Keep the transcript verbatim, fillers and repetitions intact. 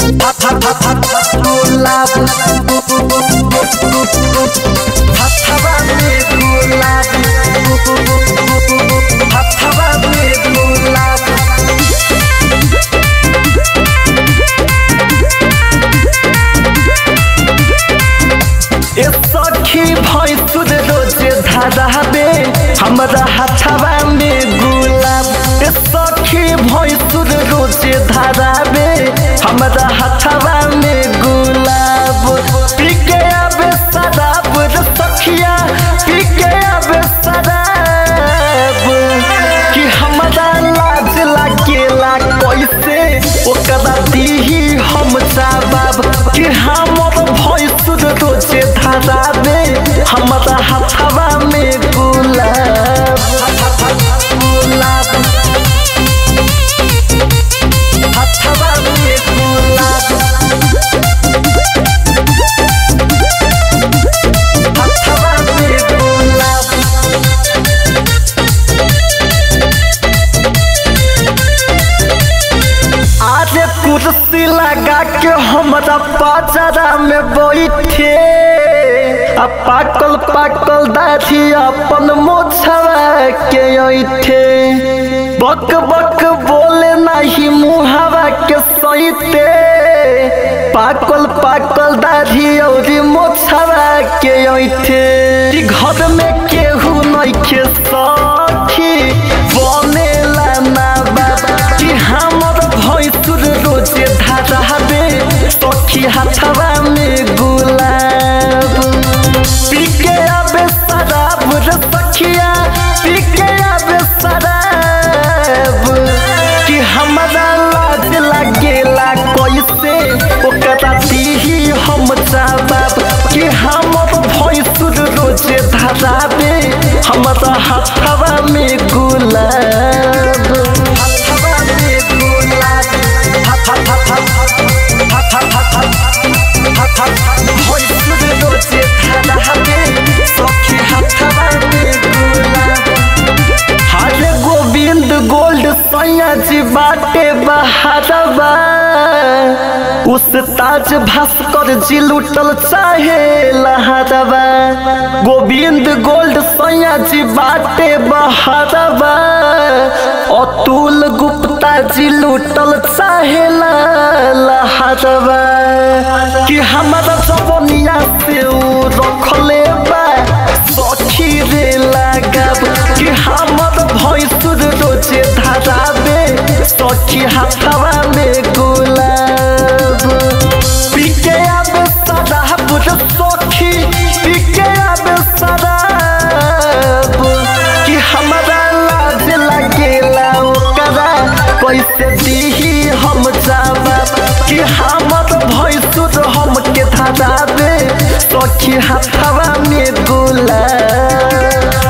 गुलाब हथवा में गुलाब हथवा में गुलाब ए सखी भैंसुर रोजे धाराबे हमरा हथवा में गुलाब ए सखी भैंसुर रोजे धाराबे हमरा हथवा में गुलाब पी के आबे शराब रे सखिया पी के आबे शराब कि हमरा लाज लागेला कैसे ओकरा दीही हम जवाब कि हमर भैंसुर रोजे धाराबे हमरा हथवा में गुलाब गुलाब हथवा में गुलाब हथवा में गुलाब आज कुर्सी लगा के हमरा पाजरा में बैठे आ पाकल पाकल दाढ़ी अपन मोछवा के ऐठे बक बक बोले नहीं मुहावा के सईते पाकल पाकल दाढ़ी और मोछवा के ऐठे घर में केहू नहीं के सखी बनेला ना बाबा कि हमर भैंसुर रोजे धाराबे सखी हथवा में गुलाब पी के आबे शराब रे सखिया पी के आबे शराब कि हमरा लाज लागेला कैसे ओकरा दीही हम जवाब कि हमर भैंसुर रोजे धाराबे हमरा हथवा में गुलाब हथवा में गुलाब भैंसुर रोजे धाराबे सखी हथवा में गुलाब हरे गोविंद गोल्ड सैया जी बाटे बहारवा उस ताज भास्कर जी लुटल चाहे लहरवा गोविंद गोल्ड सैया जी बाटे बहारवा अतुल गुप्ता जी लुटल चाहे लहरवा कि हमारा जवनिया से रखले बा सखी रे लगाब कि हमर भैंसुर रोजे धाराबे सखी हथवा में गुलाब पी के आबे शराब रे सखी पी के आबे शराब कि हमरा लाज लागेला ओकरा कैसे दीही हम जवाब कि हमर भैंसुर हमके धाराबे सखी हथवा में गुलाब।